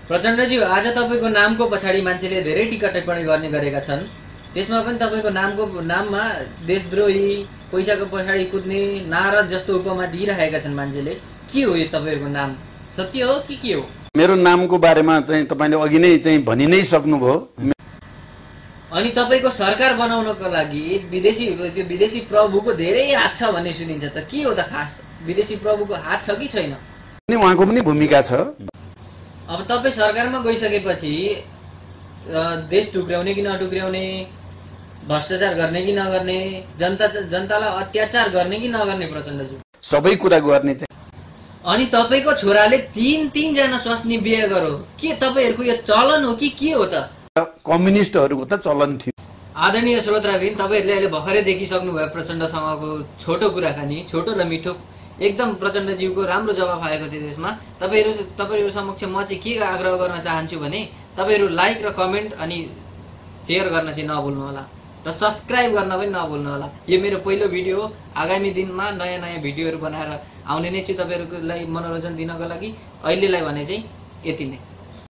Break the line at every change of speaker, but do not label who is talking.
प्रचण्डज्यू, आज तपाईको नामको पछाडि मान्छेले धेरै टीका टिप्पणी गर्ने गरेका छन्। त्यसमा पनि तपाईको नाममा देशद्रोही, पैसाको पछाडि कुद्ने, नारद जस्तो उपमा दिइरहेका छन् मान्छेले। के हो यो तपाईहरुको नाम? सत्य हो कि के हो?
मेरो नामको बारेमा चाहिँ तपाईले अघि नै चाहिँ भनि नै सक्नुभयो।
अनि तपाईको सरकार बनाउनको लागि विदेशी प्रभुको धेरै हात छ भन्ने सुनिन्छ त, के हो त खास? विदेशी प्रभुको हात छ कि छैन?
अनि उहाँको पनि भूमिका छ।
अब तपाई सरकारमा गइसकेपछि देश टुक्र्याउने कि नटुक्र्याउने, भ्रष्टाचार गर्ने कि नगर्ने, जनतालाई अत्याचार गर्ने कि नगर्ने प्रचण्डज्यू?
सबै कुरा गर्ने चाहिँ।
अनि तपाईको छोराले तीन जना स्वास्नी बिहे गरो, के तपाईहरुको यो चलन हो कि के हो त?
कम्युनिस्टहरुको त चलन थियो।
आदरणीय श्रोताबिन, तपाईहरुले अहिले भर्खरै देखिसक्नु भयो प्रचण्डसँगको छोटो कुराकानी, छोटो र मिठो। एकदम प्रचण्डज्यूको राम्रो जवाफ आएको थियो त्यसमा। तपाईहरु समक्ष म चाहिँ के आग्रह गर्न चाहन्छु भने तपाईहरु लाइक र कमेन्ट अनि शेयर गर्न चाहिँ नभुल्नु होला र सब्स्क्राइब गर्न पनि नभुल्नु होला। यो मेरो पहिलो भिडियो हो। आगामी दिनमा नयाँ भिडियोहरु बनाएर आउने नै छु तपाईहरुलाई मनोरञ्जन दिनको लागि। अहिलेलाई भने चाहिँ यति नै।